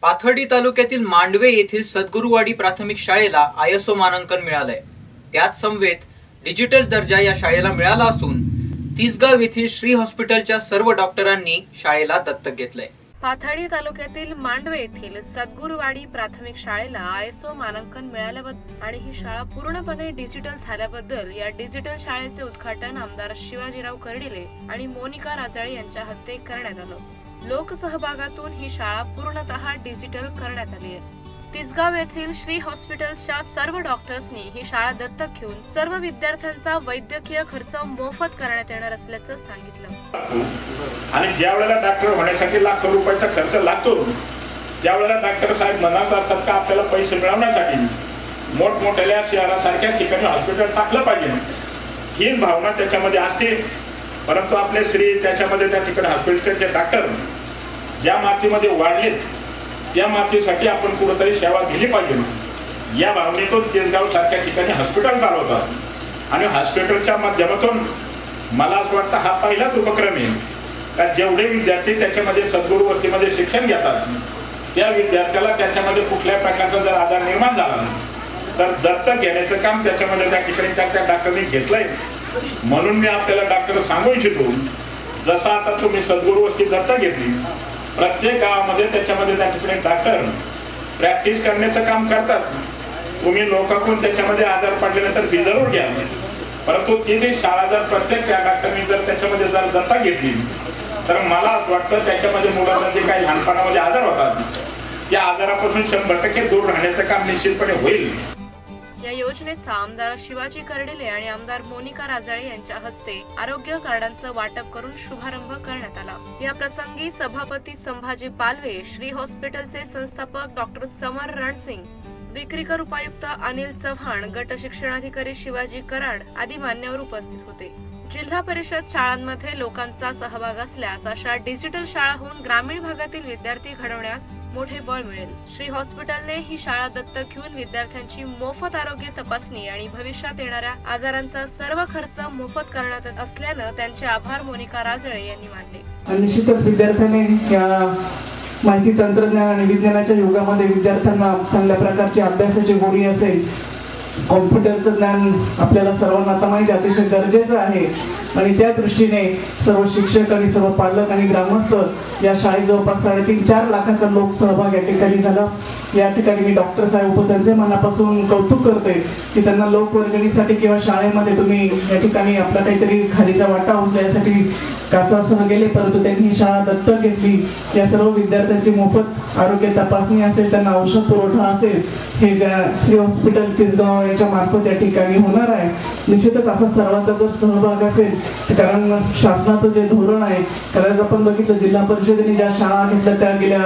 पाथर्डी तालुक्यातील मांडवे येथील सद्गुरुवाडी प्राथमिक शाळेला ISO मानांकन मिळालंय। त्याच समवेत डिजिटल दर्जा या शाळेला मिळाला असून तिसगाव येथील श्री हॉस्पिटलच्या सर्व डॉक्टरांनी शाळेला दत्तक घेतलंय। पाथर्डी तालुक्यातील मांडवे येथील सद्गुरुवाडी प्राथमिक शाळेला ISO मानांकन मिळाल्याबद्दल आणि ही शाळा पूर्णपणे डिजिटल झाल्याबद्दल या डिजिटल शाळेचे उद्घाटन आमदार शिवाजीराव कर्डिले आणि मोनिका राजाळे यांच्या हस्ते करण्यात आलं। लोकसहभागातून ही शाळा पूर्णतः डिजिटल करण्यात आली आहे। तिसगाव येथील श्री हॉस्पिटल्सच्या सर्व डॉक्टर्सनी ही शाळा दत्तक घेऊन सर्व विद्यार्थ्यांचा वैद्यकीय खर्च मोफत करण्यात येणार असल्याचं सांगितलं। आणि ज्या वेळेला डॉक्टर होण्यासाठी लाखो रुपयाचा खर्च लागतो, ज्या वेळेला डॉक्टर साहेब म्हणत असतात का आपल्याला पैसे मिळवण्यासाठी मोठमोठ्या शहरासारख्या ठिकाणी हॉस्पिटल टाकलं पाहिजे, हीच भावना त्याच्यामध्ये असते। परंतु आपले श्री त्याच्यामध्ये त्या ठिकाणी हॉस्पिटलचे डॉक्टर ज्या मातीमध्ये वाढले त्या मातीसाठी आपण कुठेतरी सेवा दिली पाहिजे या भावनेतून तिसगाव सारख्या ठिकाणी हॉस्पिटल चालवतात। आणि हॉस्पिटलच्या माध्यमातून मला असं वाटतं हा पहिलाच उपक्रम आहे का जेवढे विद्यार्थी त्याच्यामध्ये सद्गुरू वस्तीमध्ये शिक्षण घेतात त्या विद्यार्थ्याला त्याच्यामध्ये कुठल्या प्रकारचा जर आधार निर्माण झाला तर दत्तक घेण्याचं काम त्याच्यामध्ये त्या ठिकाणी त्या डॉक्टरने घेतलंय। म्हणून मी आपल्याला डॉक्टर सांगू इच्छितो, जसं आता तुम्ही सद्गुरू वस्ती दत्तक घेतली, प्रत्येक गावामध्ये त्याच्यामध्ये त्या ठिकाणी डॉक्टर प्रॅक्टिस करण्याचं काम करतात। तुम्ही लोकांकडून त्याच्यामध्ये आधार पडल्यानंतर फी जरूर घ्या, परंतु तिथे शाळा जर प्रत्येक डॉक्टरनी जर त्याच्यामध्ये जर दत्तक घेतली तर मला असं वाटतं त्याच्यामध्ये मुलांना जे काही लहानपणामध्ये आजार होतात त्या आजारापासून 100% दूर राहण्याचं काम निश्चितपणे होईल। या योजनेचा आमदार शिवाजी कर्डिले आणि आमदार मोनिका राजाळे यांच्या हस्ते आरोग्य कार्डांचं वाटप करून शुभारंभ करण्यात आला। या प्रसंगी सभापती संभाजी पालवे, श्री हॉस्पिटलचे संस्थापक डॉक्टर समर रणसिंग, विक्रीकर उपायुक्त अनिल चव्हाण, गट शिक्षणाधिकारी शिवाजी कराड आदी मान्यवर उपस्थित होते। जिल्हा परिषद शाळांमध्ये लोकांचा सहभाग असल्यास अशा डिजिटल शाळा होऊन ग्रामीण भागातील विद्यार्थी घडवण्यास मोठे बळ मिळेल। श्री हॉस्पिटलने ही शाळा दत्तक घेऊन विद्यार्थ्यांची मोफत आरोग्य तपासणी आणि भविष्यात येणाऱ्या आजारांचा सर्व खर्च मोफत करण्यात असल्यानं त्यांचे आभार मोनिका राजाळे यांनी मानले। निश्चितच विद्यार्थ्यांनी या माहिती तंत्रज्ञान आणि विज्ञानाच्या युगामध्ये विद्यार्थ्यांना चांगल्या प्रकारची अभ्यासाची गोडी असेल, कॉम्प्युटरचं ज्ञान आपल्याला सर्वांना आता माहिती अतिशय गरजेचं आहे आणि त्या दृष्टीने सर्व शिक्षक आणि सर्व पालक आणि ग्रामस्थ या शाळेत जवळपास 3.5-4 लाखाचा लोक सहभाग या ठिकाणी झाला। या ठिकाणी मी डॉक्टर साहेब त्यांचे मनापासून कौतुक करते की त्यांना लोकवर्गणीसाठी किंवा शाळेमध्ये तुम्ही या ठिकाणी आपला काहीतरी खालीचा वाटा उचलण्यासाठी कासासह गेले, परंतु त्यांनी ही शाळा दत्तक घेतली। या सर्व विद्यार्थ्यांची मोफत आरोग्य तपासणी असेल, त्यांना औषध पुरवठा असेल, हे श्री हॉस्पिटल तिसगाव यांच्या मार्फत या ठिकाणी होणार आहे। निश्चितच असा सर्वांचा जर सहभाग असेल, कारण शासनाचं जे धोरण आहे, कारण आपण बघितलं जिल्हा परिषदेने ज्या शाळा घेतल्या त्या गेल्या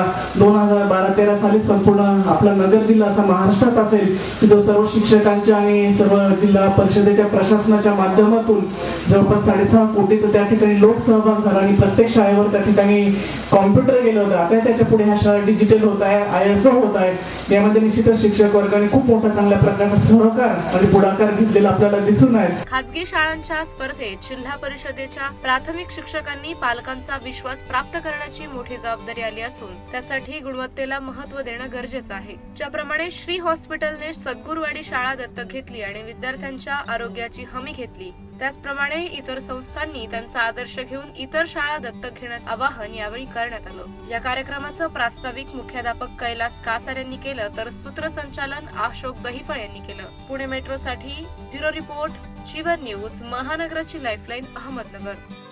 2012-13 साली संपूर्ण आपला नगर जिल्हा असा महाराष्ट्रात असेल की जो सर्व शिक्षकांच्या आणि सर्व जिल्हा परिषदेच्या प्रशासनाच्या माध्यमातून जवळपास 6.5 कोटीचं त्या ठिकाणी लोकसहभाग झाला आणि प्रत्येक शाळेवर त्या ठिकाणी कॉम्प्युटर गेलं होतं। आता त्याच्या पुढे ह्या शाळा डिजिटल होत आहे, ISO होत आहे। यामध्ये निश्चितच शिक्षक वर्गाने खूप मोठा चांगल्या प्रकारचा सहकार आणि पुढाकार घेतलेला आपल्याला दिसून आहे। खासगी शाळांच्या स्पर्धेत जिल्हा परिषदेच्या प्राथमिक शिक्षकांनी पालकांचा विश्वास प्राप्त करण्याची मोठी जबाबदारी आली असून त्यासाठी गुणवत्तेला महत्त्व देणं गरजेचं आहे। ज्याप्रमाणे श्री हॉस्पिटलने सद्गुरुवाडी शाळा दत्तक घेतली आणि विद्यार्थ्यांच्या आरोग्याची हमी घेतली, त्याचप्रमाणे इतर संस्थांनी त्यांचा आदर्श घेऊन इतर शाळा दत्तक घेण्यात आवाहन यावेळी करण्यात आलं। या कार्यक्रमाचं प्रास्ताविक मुख्याध्यापक कैलास कासार यांनी केलं तर सूत्रसंचालन अशोक दहिफळ यांनी केलं। पुणे मेट्रोसाठी ब्युरो रिपोर्ट, जीवन न्यूज, महानगराची लाईफलाईन, अहमदनगर।